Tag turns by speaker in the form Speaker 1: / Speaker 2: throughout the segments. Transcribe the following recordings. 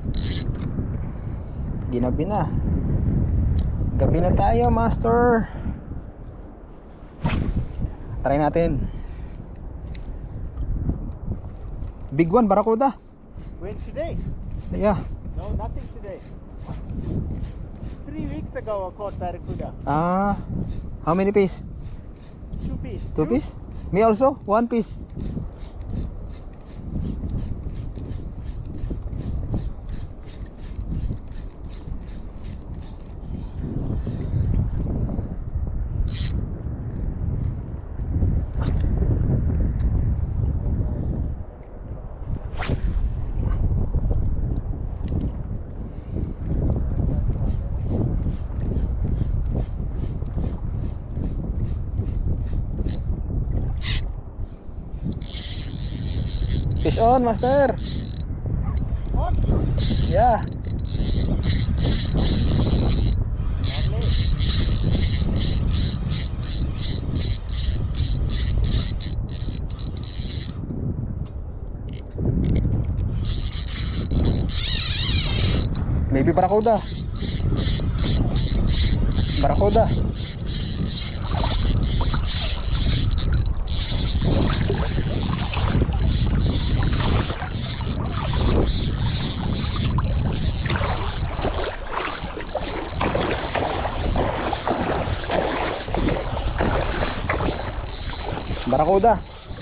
Speaker 1: Ginabi na. Gabi na tayo, master. Try natin. Big one, Barracuda.
Speaker 2: When today?
Speaker 1: Yeah.
Speaker 2: No, nothing today. 3 weeks ago I caught barracuda.
Speaker 1: Ah, how many piece?
Speaker 2: 2 piece.
Speaker 1: 2 piece? Me also, 1 piece. Fish on, master.
Speaker 2: On?
Speaker 1: Yeah. Maybe Barracuda. Barracuda. Barracuda.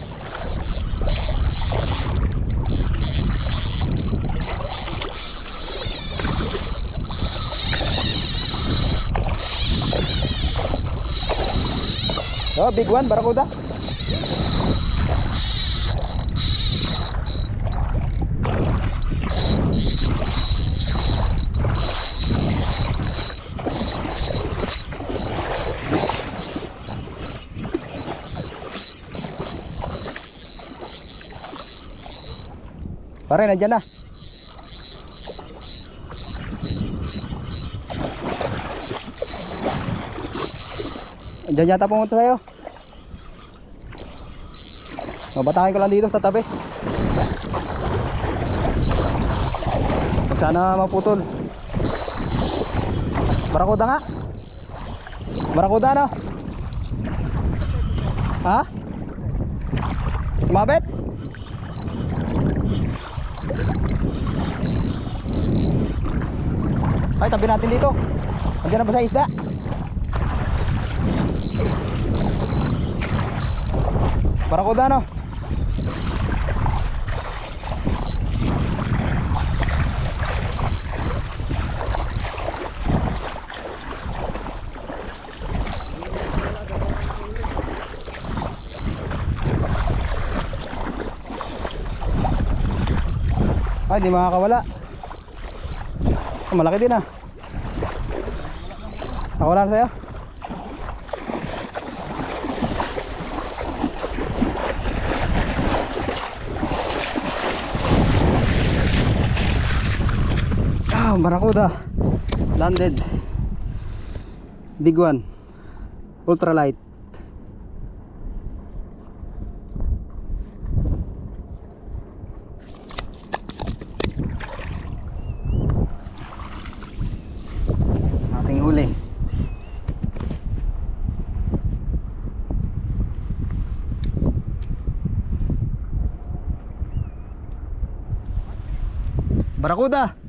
Speaker 1: Oh, big one, Barracuda. Pare, nandiyan na. Diyan yata pumunta sa'yo. Mabatakin ko lang dito sa tabi. Huwag sana maputol. Barracuda nga. Barracuda, no? Ha? Sumabit? Ay, tabi natin dito. Nandiyan na ba sa isda? Barracuda, no? Ay, di makakawala. Malaki din ah. Nakawala na sa'yo? Ah, Barracuda. Landed. Big one. Ultralight. Ating huli. Barracuda.